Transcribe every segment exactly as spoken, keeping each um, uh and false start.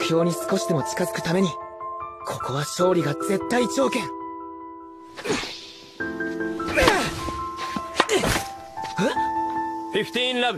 標に少しでも近づくために、ここは勝利が絶対条件。 フィフティーンラブ。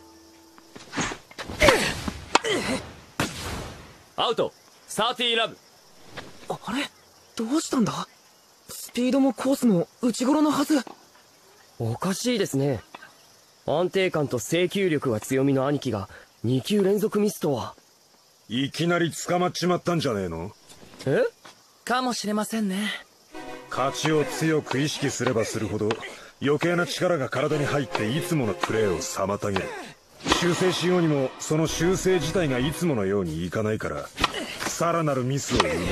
アウト。サーティーラブ。 あれ、どうしたんだ？スピードもコースも内頃のはず。 おかしいですね。安定感と制球力が強みの兄貴がに球連続ミスとは。 いきなり捕まっちまったんじゃねえの？ え？ かもしれませんね。 勝ちを強く意識すればするほど余計な力が体に入っていつものプレーを妨げる。修正しようにもその修正自体がいつものようにいかないからさらなるミスを生む。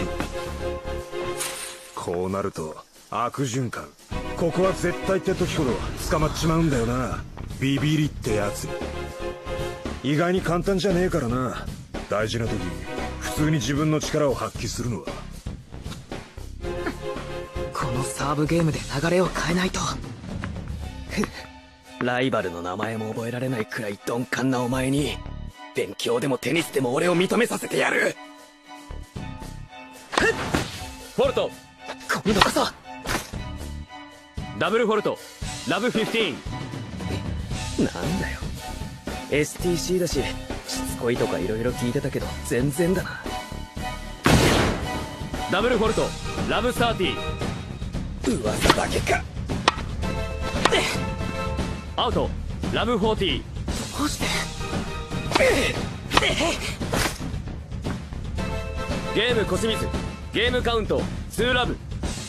こうなると悪循環。ここは絶対って時ほど捕まっちまうんだよな、ビビリってやつ。意外に簡単じゃねえからな、大事な時普通に自分の力を発揮するのは。 このサーブゲームで流れを変えないと。 ライバルの名前も覚えられないくらい鈍感なお前に勉強でもテニスでも俺を認めさせてやる。フォルト。 今度こそ。 ダブルフォルト。ラブフィフティーン。なんだよ エスティーシー だししつこいとか色々聞いてたけど全然だな。ダブルフォルト。ラブサーティー。噂だけか。アウト。ラブフォーティー。 どうして？ ゲーム小清水。ゲームカウントツーラブ。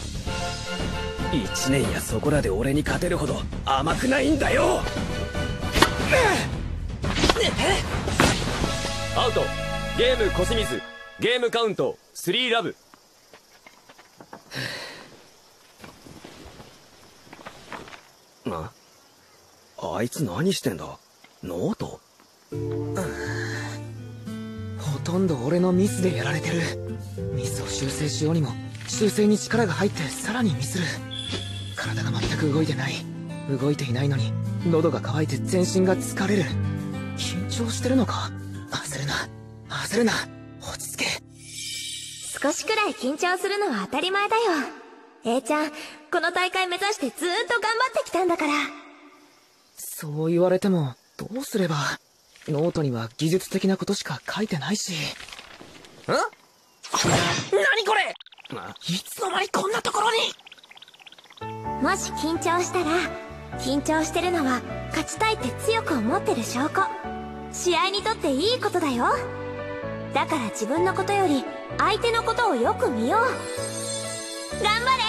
一年やそこらで俺に勝てるほど甘くないんだよ。アウト。ゲーム小清水。ゲームカウントスリーラブ。な、あいつ何してんだ？ノート？ ほとんど俺のミスでやられてる。ミスを修正しようにも修正に力が入ってさらにミスる。体が全く動いてない。動いていないのに喉が渇いて全身が疲れる。緊張してるのか？焦るな焦るな、落ち着け。 少しくらい緊張するのは当たり前だよ。A ちゃん、この大会目指してずーっと頑張ってきたんだから。 そう言われてもどうすれば。ノートには技術的なことしか書いてないし。ん？何これ？いつの間にこんなところに。 もし緊張したら、緊張してるのは勝ちたいって強く思ってる証拠。試合にとっていいことだよ。だから自分のことより相手のことをよく見よう。頑張れ